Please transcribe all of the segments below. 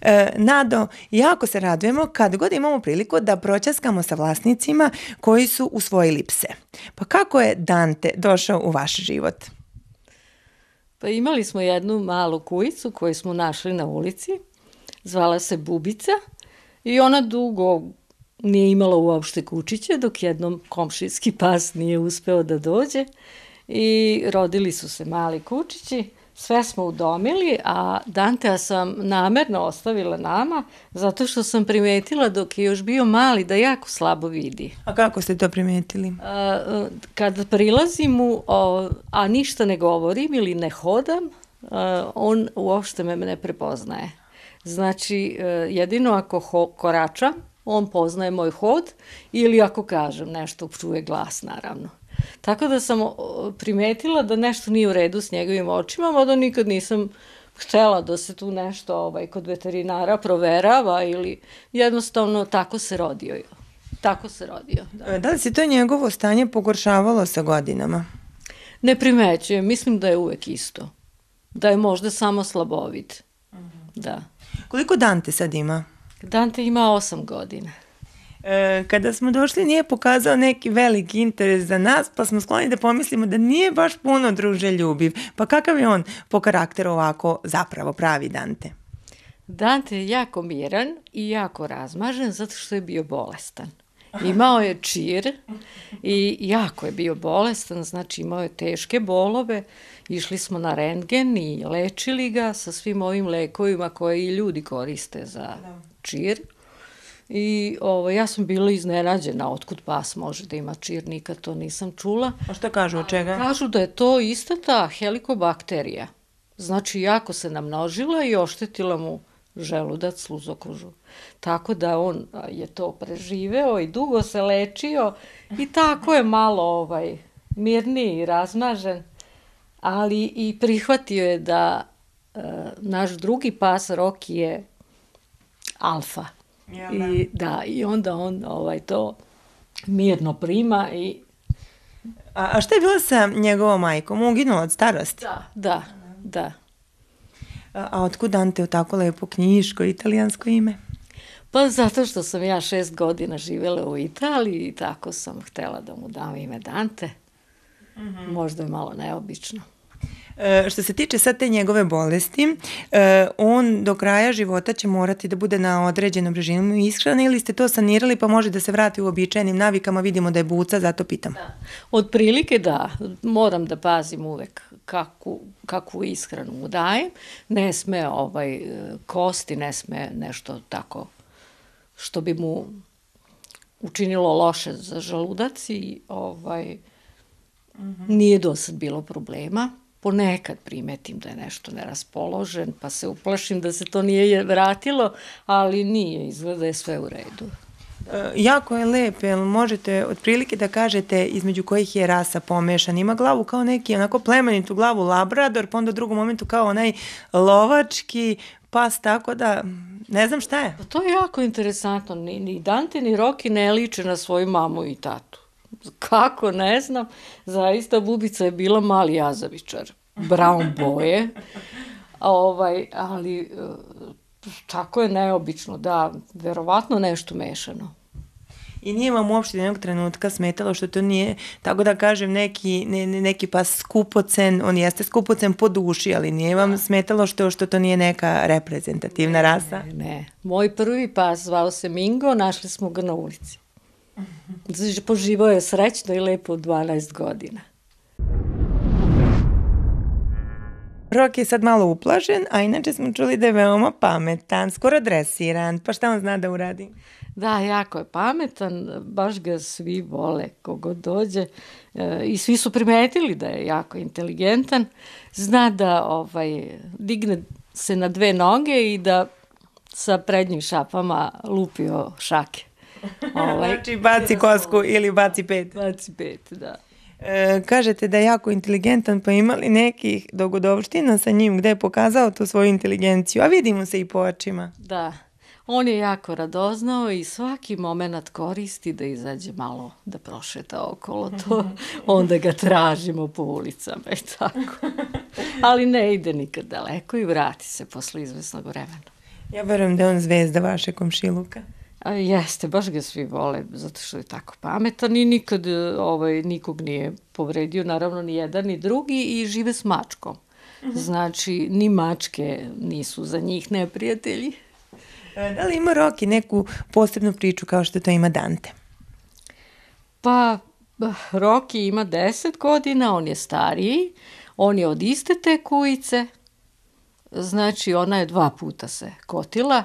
Nado, jako se radujemo kad god imamo priliku da proćaskamo sa vlasnicima koji su usvojili pse. Pa kako je Dante došao u vaš život? Pa imali smo jednu malu kujicu koju smo našli na ulici, zvala se Bubica i ona dugo nije imala uopšte kučiće dok jednom komšijski pas nije uspeo da dođe i rodili su se mali kučići. Sve smo udomili, a Dantea sam namerno ostavila nama, zato što sam primetila dok je još bio mali da jako slabo vidi. A kako ste to primetili? Kad prilazim mu, a ništa ne govorim ili ne hodam, on uopšte me ne prepoznaje. Znači, jedino ako koračam, on poznaje moj hod ili ako kažem nešto, čuje glas naravno. Tako da sam primetila da nešto nije u redu s njegovim očima, mada nikad nisam htela da se tu nešto kod veterinara proverava ili jednostavno tako se rodio. Tako se rodio, da. Da li se to njegovo stanje pogoršavalo sa godinama? Ne primećujem, mislim da je uvek isto. Da je možda samo slabovid. Da. Koliko Dante sad ima? Dante ima 8 godina. Kada smo došli nije pokazao neki veliki interes za nas, pa smo skloni da pomislimo da nije baš puno druželjubiv. Pa kakav je on po karakteru ovako zapravo pravi Dante? Dante je jako miran i jako razmažen zato što je bio bolestan. Imao je čir i jako je bio bolestan, znači imao je teške bolove. Išli smo na rentgen i lečili ga sa svim ovim lekovima koje i ljudi koriste za čir. I ja sam bila iznenađena otkud pas može da ima čir, nikad to nisam čula. A šta kažu, od čega? Kažu da je to ista ta helikobakterija. Znači, jako se namnožila i oštetila mu želudac, sluzokožu. Tako da on je to preživeo i dugo se lečio i tako je malo mirniji i razmažen, ali i prihvatio je da naš drugi pas Roki je alfa. I onda on to mirno prima i... A šta je bilo sa njegovom majkom? Uginula od starosti? Da. A otkud Dante u tako lepo knjiško italijansko ime? Pa zato što sam ja 6 godina živjela u Italiji i tako sam htjela da mu dam ime Dante. Možda je malo neobično. Što se tiče sad te njegove bolesti, on do kraja života će morati da bude na određenom režimu ishrane ili ste to sanirali pa može da se vrati u običajnim navikama, vidimo da je buca, zato pitam. Otprilike da, moram da pazim uvek kakvu ishranu mu dajem, ne sme kosti, ne sme nešto tako što bi mu učinilo loše za želudac i nije do sad bilo problema. Ponekad primetim da je nešto neraspoložen, pa se uplašim da se to nije vratilo, ali nije, izgleda je sve u redu. Jako je lep, jel možete otprilike da kažete između kojih je rasa pomešan? Ima glavu kao neki onako plemenitu glavu labrador, pa onda u drugom momentu kao onaj lovački pas, tako da ne znam šta je. Pa to je jako interesantno, ni Dante ni Roki ne liče na svoju mamu i tatu. Kako, ne znam, zaista Bubica je bila mali jazavičar, brown boje, ali tako je neobično, da, verovatno nešto mešano. I nije vam uopšte jednog trenutka smetalo što to nije, tako da kažem, neki pas skupocen, on jeste skupocen po duši, ali nije vam smetalo što to nije neka reprezentativna rasa? Ne, moj prvi pas zvao se Mingo, našli smo ga na ulici. Poživao je srećno i lepo 12 godina. Roki je sad malo uplašen, a inače smo čuli da je veoma pametan, skoro dresiran, pa šta on zna da uradi? Da, jako je pametan, baš ga svi vole kogod dođe i svi su primetili da je jako inteligentan, zna da digne se na 2 noge i da sa prednjim šapama lupi o šake. Znači baci kosku ili baci 5? Baci 5, da. Kažete da je jako inteligentan, pa imali nekih dogodovština sa njim gde je pokazao tu svoju inteligenciju, a vidimo se i po očima. Da, on je jako radoznao i svaki moment koristi da izađe malo da prošeta okolo to, onda ga tražimo po ulicama i tako. Ali ne ide nikad daleko i vrati se posle izvesnog vremena. Ja verujem da je on zvezda vaše komšiluka. Jeste, baš ga svi vole, zato što je tako pametan i nikad nikog nije povredio, naravno ni jedan ni drugi, i žive s mačkom. Znači, ni mačke nisu za njih neprijatelji. Da li ima Rocky neku posebnu priču kao što to ima Dante? Pa, Rocky ima 10 godina, on je stariji, on je od iste te kujice, znači ona je 2 puta se kotila,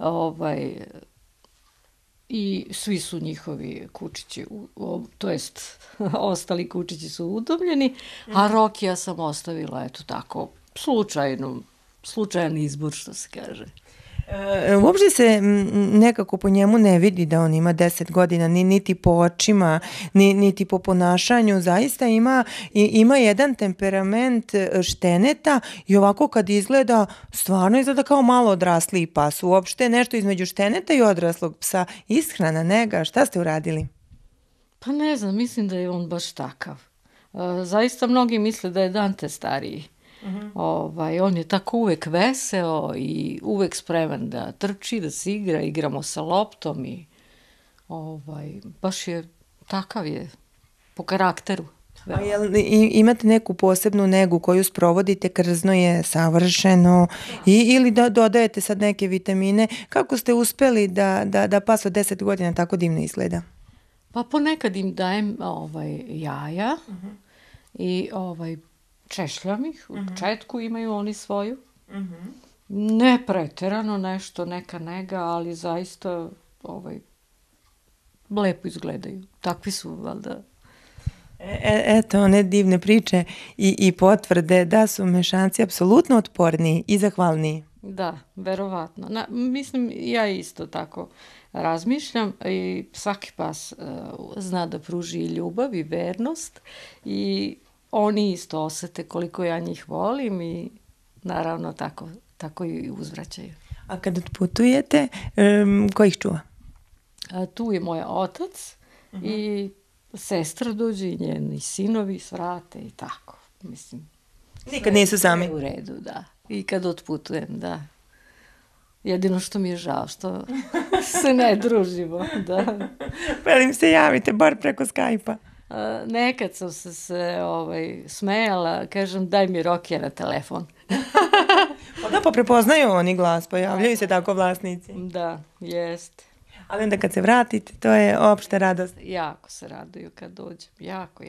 i svi su njihovi kučići, to jest ostali kučići su udomljeni, a Rokija sam ostavila, eto tako, slučajan izbor, što se kaže. Uopšte se nekako po njemu ne vidi da on ima 10 godina, niti po očima, niti po ponašanju. Zaista ima jedan temperament šteneta i ovako kad izgleda, stvarno izgleda kao malo odrasliji pas. Uopšte nešto između šteneta i odraslog psa. Ishrana, nega, šta ste uradili? Pa ne znam, mislim da je on baš takav. Zaista mnogi misle da je Dante stariji. On je tako uvek veseo i uvek spreman da trči, da se igramo sa loptom i baš je takav je po karakteru. A imate neku posebnu negu koju sprovodite, krzno je savršeno ili da dodajete sad neke vitamine? Kako ste uspeli da pas od 10 godina tako divno izgleda? Pa ponekad im dajem jaja i češljam ih, u četku imaju oni svoju. Ne preterano nešto, neka nega, ali zaista lepo izgledaju. Takvi su, valjda. Eto, one divne priče i potvrde da su mešanci apsolutno otporniji i zahvalniji. Da, verovatno. Mislim, ja isto tako razmišljam i svaki pas zna da pruži i ljubav i vernost i oni isto osete koliko ja njih volim i naravno tako i uzvraćaju. A kad otputujete, ko ih čuva? Tu je moj otac i sestra dođe i njeni sinovi svrate i tako. Mislim, nikad nisu sami? U redu, da. I kad otputujem, da. Jedino što mi je žao, što se ne družimo, da. Velim se javite, bar preko Skype-a. Nekad sam se smejala, kažem daj mi Rokija na telefon. Da, pa prepoznaju oni glas, pojavljaju se tako vlasnici. Da, jeste. Ali onda kad se vratite, to je opšta radost. Jako se raduju kad dođem, jako.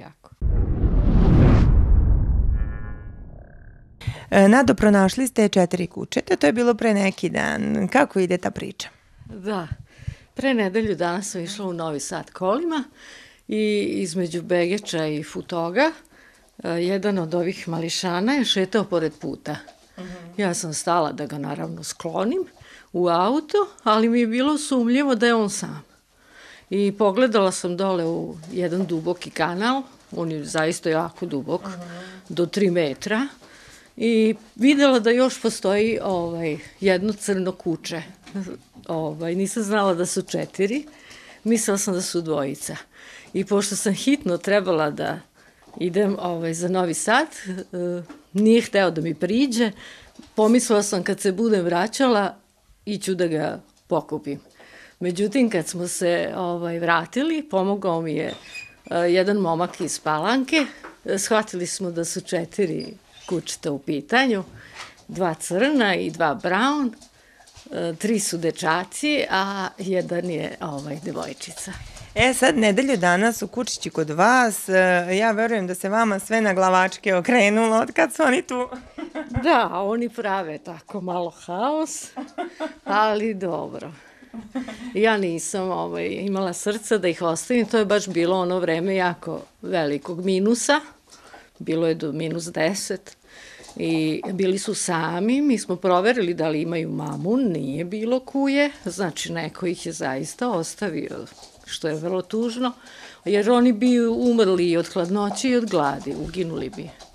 Nado, pronašli ste 4 kučeta, to je bilo pre neki dan. Kako ide ta priča? Da, pre nedelju dana sam išla u Novi Sad kolima i između Begeča i Futoga jedan od ovih mališana je šetao pored puta. Ja sam stala da ga naravno sklonim u auto, ali mi je bilo sumnjivo da je on sam. I pogledala sam dole u jedan duboki kanal, on je zaista jako dubok, do 3 metra, i videla da još postoji jedno crno kuče. Nisam znala da su 4, mislila sam da su 2. I pošto sam hitno trebala da idem za Novi Sad, nije hteo da mi priđe, pomislila sam kad se budem vraćala, iću da ga pokupim. Međutim, kad smo se vratili, pomogao mi je jedan momak iz Palanke, shvatili smo da su 4 kučeta u pitanju, 2 crna i 2 brown, 3 su dečaci, a 1 je devojčica. Sad nedelju dana su kučići kod vas, ja verujem da se vama sve na glavačke okrenulo od kad su oni tu. Da, oni prave tako malo haos, ali dobro. Ja nisam imala srca da ih ostavim, to je baš bilo ono vreme jako velikog minusa, bilo je do -10 i bili su sami, mi smo proverili da li imaju mamu, nije bilo kuje, znači neko ih je zaista ostavio, što je vrlo tužno, jer oni bi umrli od hladnoće i od gladi, uginuli bi.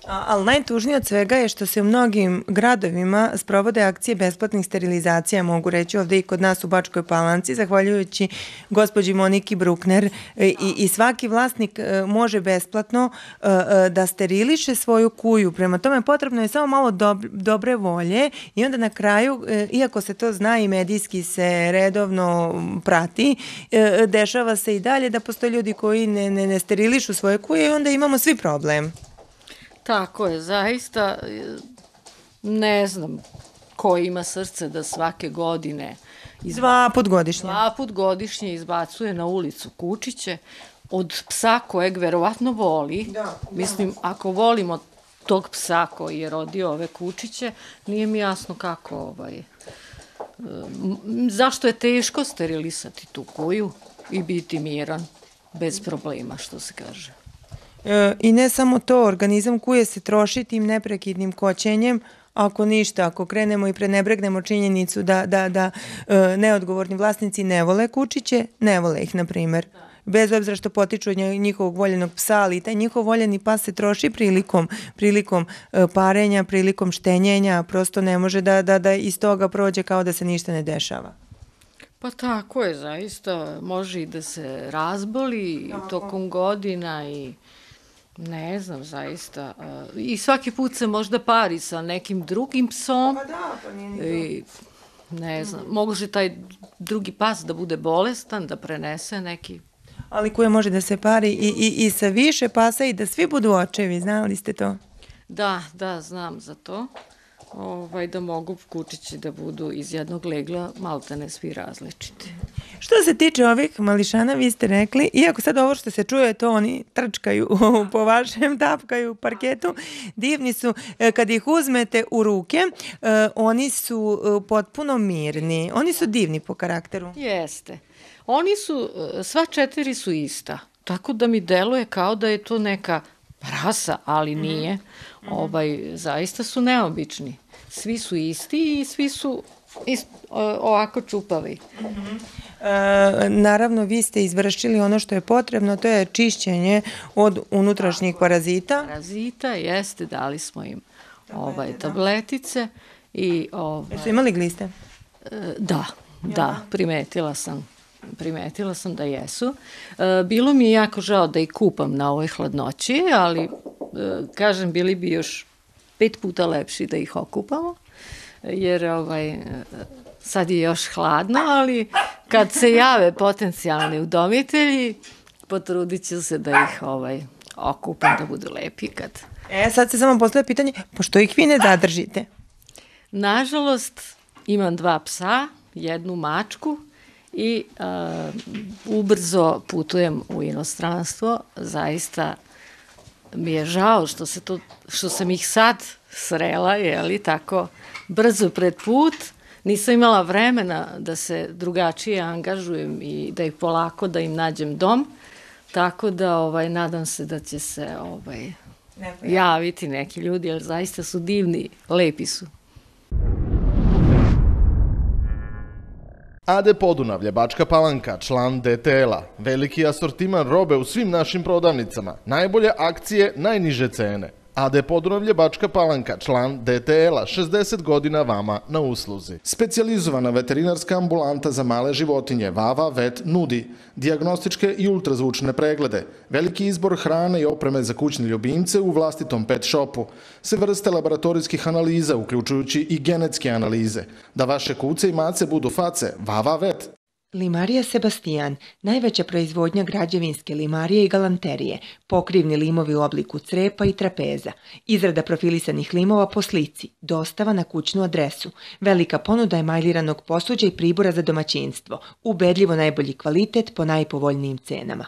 Ali najtužnije od svega je što se u mnogim gradovima sprovode akcije besplatnih sterilizacija, mogu reći ovde i kod nas u Bačkoj Palanci, zahvaljujući gospođi Moniki Brukner i svaki vlasnik može besplatno da steriliše svoju kuju. Prema tome potrebno je samo malo dobre volje i onda na kraju, iako se to zna i medijski se redovno prati, dešava se i dalje da postoje ljudi koji ne sterilišu svoje kuje i onda imamo svi problem. Tako je, zaista ne znam ko ima srce da svake godine Dva put godišnje izbacuje na ulicu kučiće od psa kojeg verovatno voli. Mislim, ako volimo tog psa koji je rodio ove kučiće, nije mi jasno kako zašto je teško sterilisati tu kuju i biti miran bez problema, što se kaže. I ne samo to, organizam kuje se troši tim neprekidnim koćenjem, ako ništa, ako krenemo i prenebregnemo činjenicu da neodgovorni vlasnici ne vole kučiće, ne vole ih, na primer. Bez obzira što potiču od njihovog voljenog psa, ali taj njihov voljeni pas se troši prilikom parenja, prilikom štenjenja, prosto ne može da iz toga prođe kao da se ništa ne dešava. Pa tako je, zaista, može i da se razboli tokom godina i ne znam, zaista. I svaki put se možda pari sa nekim drugim psom. Pa da, to nije ni to. Ne znam, može taj drugi pas da bude bolestan, da prenese neki. Ali kuja može da se pari i sa više pasa i da svi budu očevi, znali ste to? Da, znam za to. Da mogu kučići da budu iz jednog legla maltene svi različiti. Što se tiče ovih mališana, vi ste rekli, iako sad ovo što se čuje, to oni trčkaju po vašem, tapkaju parketu, divni su. Kad ih uzmete u ruke, oni su potpuno mirni. Oni su divni po karakteru. Jeste. Sva 4 su ista. Tako da mi deluje kao da je to neka rasa, ali nije. Zaista su neobični. Svi su isti i svi su ovako čupavi. Naravno, vi ste izvršili ono što je potrebno, to je čišćenje od unutrašnjih parazita. Parazita, jeste, dali smo im tabletice. Jesu imali gliste? Da, primetila sam da jesu. Bilo mi je jako žao da ih kupam na ovoj hladnoći, ali, kažem, bili bi još 5 puta lepši da ih okupamo, jer sad je još hladno, ali kad se jave potencijalni udomitelji, potrudit ću se da ih okupam, da budu lepi kad... Sad se samo postavlja pitanje, pošto ih vi ne zadržite? Nažalost, imam 2 psa, 1 mačku i ubrzo putujem u inostranstvo. Zaista mi je žao što sam ih sad srela, tako brzo pred put. Nisam imala vremena da se drugačije angažujem i da ih polako, da im nađem dom. Tako da nadam se da će se javiti neki ljudi, jer zaista su divni, lepi su. AD Podunavlje, Bačka Palanka, član DTL-a. Veliki asortiman robe u svim našim prodavnicama. Najbolje akcije, najniže cene. AD Podunavlje, Bačka Palanka, član DTL-a, 60 godina vama na usluzi. Specijalizovana veterinarska ambulanta za male životinje Vava Vet nudi dijagnostičke i ultrazvučne preglede, veliki izbor hrane i opreme za kućne ljubimce u vlastitom pet shopu, sve vrste laboratorijskih analiza, uključujući i genetske analize. Da vaše kuce i mace budu face, Vava Vet. Limarija Sebastijan, najveća proizvodnja građevinske limarije i galanterije, pokrivni limovi u obliku crepa i trapeza, izrada profilisanih limova po slici, dostava na kućnu adresu, velika ponuda emajliranog posuđa i pribora za domaćinstvo, ubedljivo najbolji kvalitet po najpovoljnijim cenama.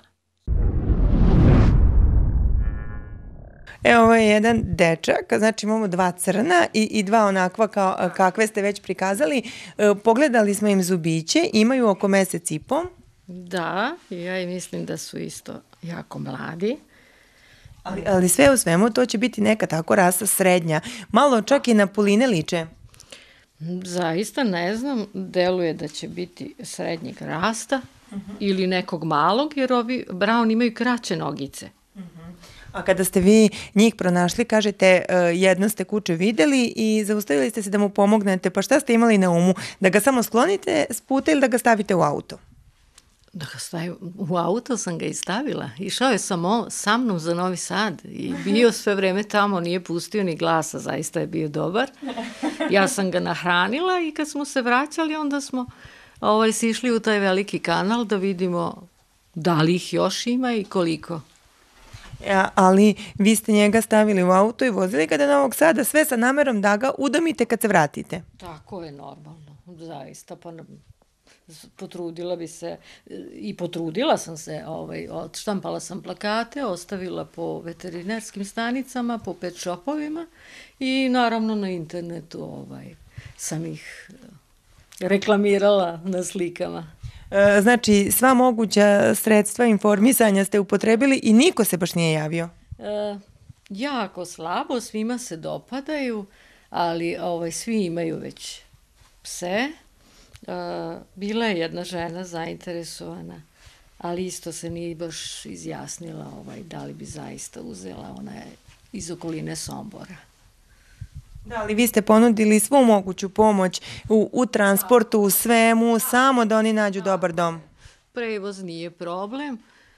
Ovo je jedan dečak, znači imamo 2 crna i 2 onakva kakve ste već prikazali. Pogledali smo im zubiće, imaju oko 1,5 meseca. Da, ja i mislim da su isto jako mladi. Ali sve u svemu to će biti neka tako rasa srednja. Malo čak i na puline liče. Zaista ne znam, deluje da će biti srednjeg rasta ili nekog malog, jer ovi Brown imaju kraće nogice. A kada ste vi njih pronašli, kažete, jedno ste kuće videli i zaustavili ste se da mu pomognete, pa šta ste imali na umu? Da ga samo sklonite s puta ili da ga stavite u auto? Da ga stavim u auto, sam ga i stavila. Išao je sa mnom za Novi Sad i bio sve vreme tamo, nije pustio ni glasa, zaista je bio dobar. Ja sam ga nahranila i kad smo se vraćali, onda smo sišli u taj veliki kanal da vidimo da li ih još ima i koliko. Ali vi ste njega stavili u auto i vozili ga do Novog Sada, sve sa namerom da ga udomite kad se vratite. Tako je normalno, zaista, pa potrudila bi se i potrudila sam se, odštampala sam plakate, ostavila po veterinarskim stanicama, po pet shopovima i naravno na internetu sam ih reklamirala na slikama. Znači, sva moguća sredstva informisanja ste upotrebili i niko se baš nije javio? Jako slabo, svima se dopadaju, ali svi imaju već pse. Bila je jedna žena zainteresovana, ali isto se nije baš izjasnila da li bi zaista uzela, ona je iz okoline Sombora. Da, ali vi ste ponudili svu moguću pomoć u transportu, u svemu, samo da oni nađu dobar dom. Prevoz nije problem,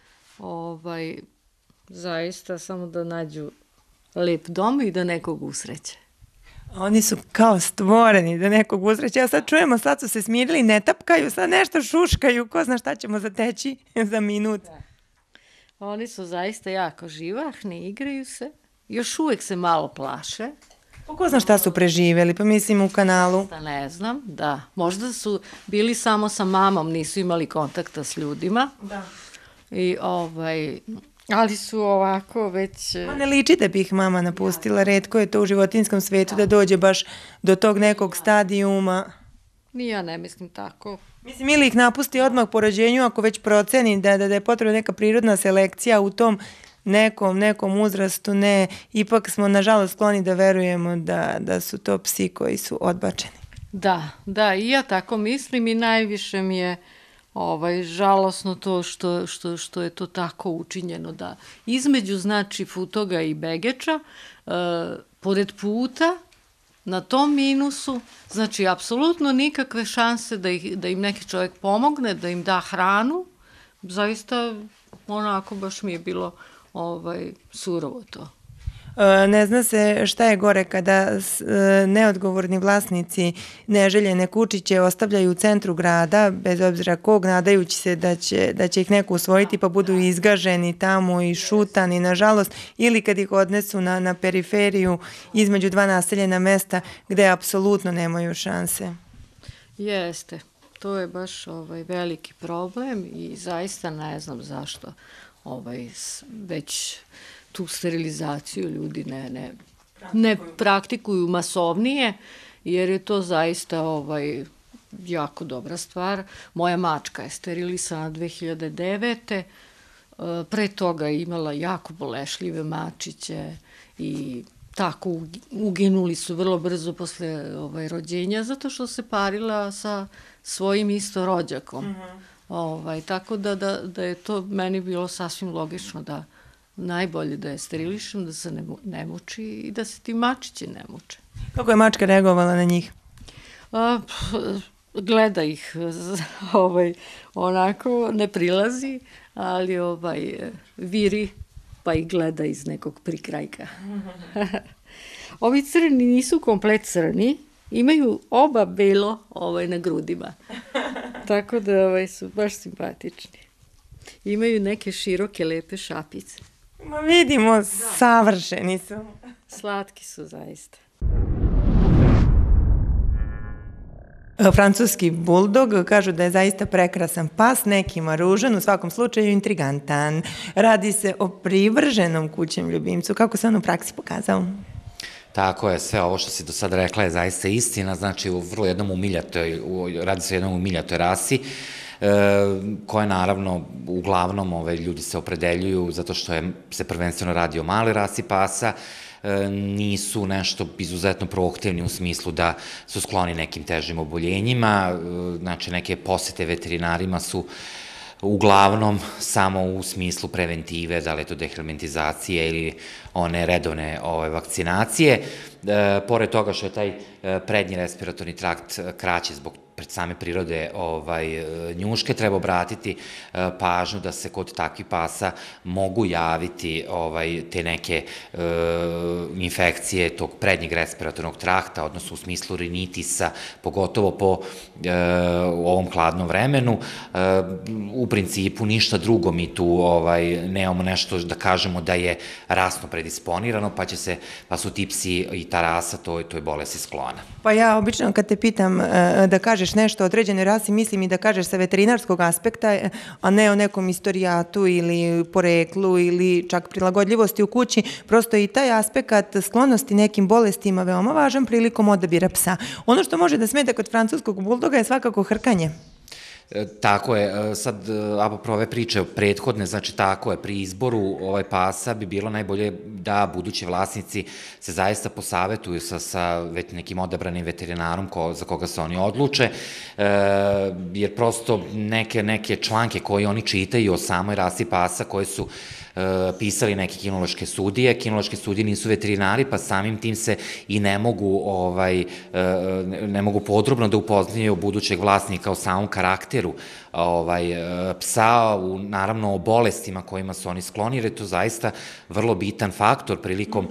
zaista samo da nađu lep dom i da nekog usreće. Oni su kao stvoreni da nekog usreće. Ja sad čujemo, sad su se smirili, ne tapkaju, sad nešto šuškaju, ko zna šta ćemo zateći za minut. Da. Oni su zaista jako živahni, igraju se, još uvek se malo plaše. Ko zna šta su preživjeli, pa mislim u kanalu. Ne znam, da. Možda su bili samo sa mamom, nisu imali kontakta s ljudima. Da. I ali su ovako već... Ne liči da bi ih mama napustila, retko je to u životinjskom svetu da dođe baš do tog nekog stadijuma. Ja ne mislim tako. Mislim, ili ih napusti odmah po rođenju ako već proceni da je potrebna neka prirodna selekcija u tom nekom uzrastu, ne, ipak smo nažalost skloni da verujemo da su to psi koji su odbačeni. Da, i ja tako mislim i najviše mi je žalosno to što je to tako učinjeno, da između znači Futoga i Begeča, pored puta, na tom minusu, znači apsolutno nikakve šanse da im neki čovjek pomogne, da im da hranu, zaista onako baš mi je bilo surovo to. Ne zna se šta je gore kada neodgovorni vlasnici neželjene kučiće ostavljaju u centru grada, bez obzira kog, nadajući se da će ih neko usvojiti pa budu izgaženi tamo i šutani, nažalost, ili kad ih odnesu na periferiju između dva naseljena mesta gde apsolutno nemaju šanse. Jeste, to je baš veliki problem i zaista ne znam zašto već tu sterilizaciju ljudi ne praktikuju masovnije, jer je to zaista jako dobra stvar. Moja mačka je sterilisana 2009. Pre toga je imala jako bolešljive mačiće i tako uginuli su vrlo brzo posle rođenja, zato što se parila sa svojim isto rođakom. Tako da je to meni bilo sasvim logično da najbolje da je sterilišem, da se ne muči i da se ti mačići ne muče. Kako je mačka reagovala na njih? Gleda ih, onako ne prilazi, ali viri pa i gleda iz nekog prikrajka. Ovi crni nisu komplet crni, imaju oba belo na grudima. Tako da su baš simpatični. Imaju neke široke, lepe šapice. Ma vidimo, savršeni su. Slatki su zaista. Francuski buldog kažu da je zaista prekrasan pas, nekima ružan, u svakom slučaju intrigantan. Radi se o privrženom kućnom ljubimcu. Kako se on u praksi pokazao? Tako je, sve ovo što si do sad rekla je zaista istina, znači radi se o jednom umiljatoj rasi, koje naravno uglavnom ljudi se opredeljuju zato što se prvenstveno radi o male rasi pasa, nisu nešto izuzetno proaktivni u smislu da su skloni nekim težim oboljenjima, znači neke posete veterinarima su uglavnom samo u smislu preventive, da li je to dehelmintizacije ili one redovne vakcinacije. Pored toga što je taj prednji respiratorni trakt kraći zbog same prirode njuške, treba obratiti pažnju da se kod takvih pasa mogu javiti te neke infekcije tog prednjeg respiratornog trakta, odnosno u smislu rinitisa, pogotovo po ovom hladnom vremenu. U principu ništa drugo mi tu nemamo nešto da kažemo da je rasno predisponirano, pa su ti psi i ta rasa toj bolesti sklona. Pa ja obično kad te pitam da kažeš nešto o određenoj rasi, mislim i da kažeš sa veterinarskog aspekta, a ne o nekom istorijatu ili poreklu ili čak prilagodljivosti u kući. Prosto i taj aspekt sklonosti nekim bolestima veoma važan prilikom odabira psa. Ono što može da smeta kod francuskog buldoga je svakako hrkanje. Tako je, sad apropos ove priče prethodne, znači tako je, pri izboru pasa bi bilo najbolje da budući vlasnici se zaista posavetuju sa nekim odabranim veterinarom za koga se oni odluče, jer prosto neke članke koje oni čitaju o samoj rasi pasa koje su pisali neke kinološke sudije. Kinološke sudije nisu veterinari, pa samim tim se i ne mogu podrobno da upoznaju budućeg vlasnika o samom karakteru psa, naravno o bolestima kojima su oni skloni, jer je to zaista vrlo bitan faktor prilikom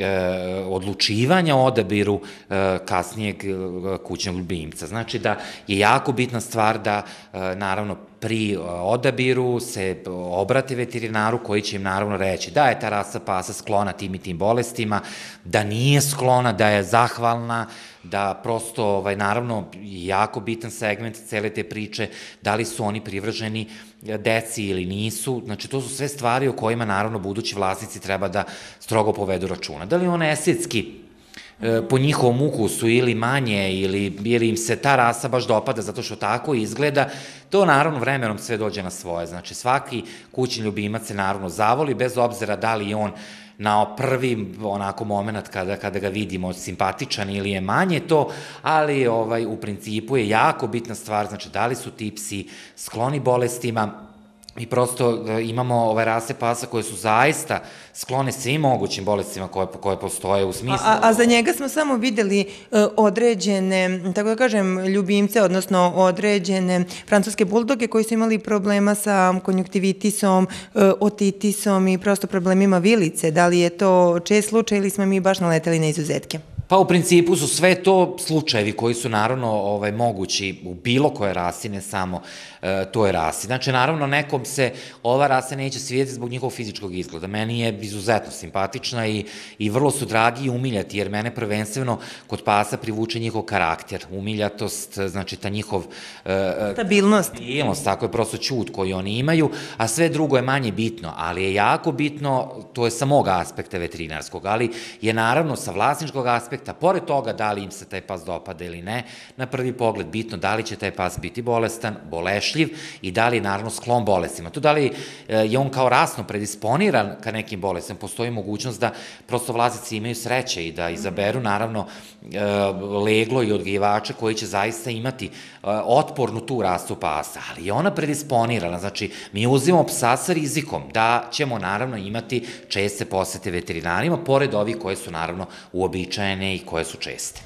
odlučivanja o odabiru kasnijeg kućnog ljubimca. Znači da je jako bitna stvar da, naravno, pri odabiru se obrate veterinaru koji će im naravno reći da je ta rasa pasa sklona tim i tim bolestima, da nije sklona, da je zahvalna, da prosto, naravno, jako bitan segment cele te priče, da li su oni privrženi deci ili nisu. Znači, to su sve stvari o kojima, naravno, budući vlasnici treba da strogo povedu računa. Da li one estetski po njihovom ukusu ili manje, ili im se ta rasa baš dopada zato što tako izgleda, to naravno vremenom sve dođe na svoje. Znači, svaki kućni ljubimac se naravno zavoli, bez obzira da li je on na prvi onako moment kada ga vidimo simpatičan ili je manje to, ali u principu je jako bitna stvar, znači da li su ti psi skloni bolestima. I prosto imamo rase pasa koje su zaista sklone svim mogućim bolestima koje postoje u smislu. A za njega smo samo videli određene, tako da kažem, ljubimce, odnosno određene francuske buldoge koji su imali problema sa konjuktivitisom, otitisom i prosto problemima vilice. Da li je to čest slučaj ili smo mi baš naleteli na izuzetke? Pa u principu su sve to slučajevi koji su naravno mogući u bilo koje rasi, ne samo toj rasi. Znači, naravno, nekom se ova rasa neće svidjeti zbog njihovog fizičkog izgleda. Meni je izuzetno simpatična i vrlo su dragi i umiljati, jer mene prvenstveno kod pasa privuče njihov karakter, umiljatost, znači ta njihov stabilnost, tako je, prosto ćut koji oni imaju, a sve drugo je manje bitno, ali je jako bitno, to je sa mog aspekta veterinarskog, ali je naravno sa vlasničkog aspekta, pored toga da li im se taj pas dopada ili ne, na prvi pogled bitno da li će taj pas biti bolestan, bolešljiv i da li je naravno sklon bolestima. To da li je on kao rasno predisponiran ka nekim bolestima, postoji mogućnost da prosto vlasnici imaju sreće i da izaberu naravno leglo i odgajivača koji će zaista imati otpornu tu rasu pasa, ali je ona predisponirana, znači mi uzimamo psa sa rizikom da ćemo naravno imati česte posete veterinarima, pored ovih koje su naravno uobičajene i koje su česte.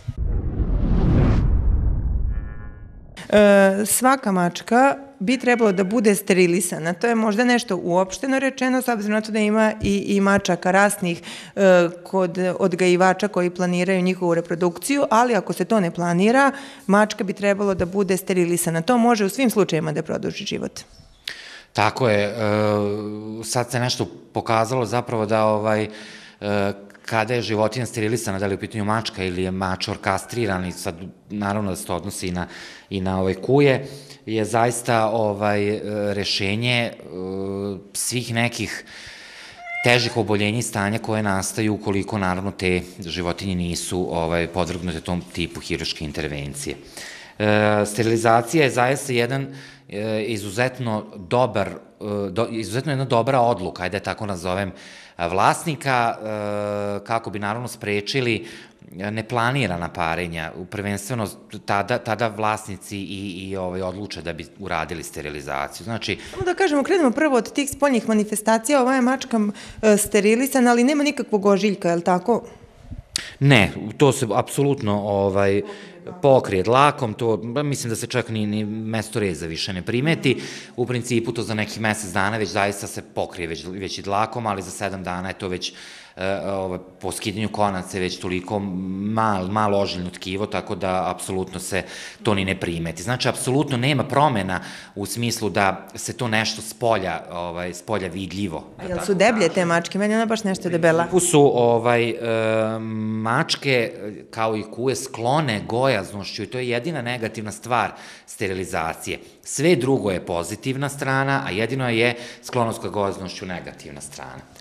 Svaka mačka bi trebalo da bude sterilisana. To je možda nešto uopšteno rečeno, s obzirom na to da ima i mačaka rasnih kod odgajivača koji planiraju njihovu reprodukciju, ali ako se to ne planira, mačka bi trebalo da bude sterilisana. To može u svim slučajima da produži život. Tako je. Sad se nešto pokazalo zapravo da kada je životinja sterilisana, da li je u pitanju mačka ili je mačor kastriran, i sad naravno da se to odnosi i na kuje, je zaista rešenje svih nekih težih oboljenja i stanja koje nastaju ukoliko naravno te životinje nisu podvrgnute tom tipu hirurške intervencije. Sterilizacija je zaista jedan izuzetno dobar izuzetno jedna dobra odluka, ajde tako nazovem, vlasnika, kako bi naravno sprečili neplanirana parenja, prvenstveno tada vlasnici i odluče da bi uradili sterilizaciju. Znači... Samo da kažemo, krenemo prvo od tih spoljnih manifestacija, ova je mačka sterilisana, ali nema nikakvog ožiljka, je li tako? Ne, to se apsolutno pokrije dlakom, to mislim da se čak ni mesto reza više ne primeti. U principu to za nekih mesec dana već zaista se pokrije već i dlakom, ali za 7 dana je to već po skidanju konaca je već toliko malo ožiljno tkivo, tako da apsolutno se to ni ne primeti. Znači, apsolutno nema promena u smislu da se to nešto spolja vidljivo. A jel su deblje te mačke? Meni ona baš nešto debela. U su mačke, kao i kuje, sklone gojaznošću i to je jedina negativna stvar sterilizacije. Sve drugo je pozitivna strana, a jedino je sklonost ka gojaznošću negativna strana.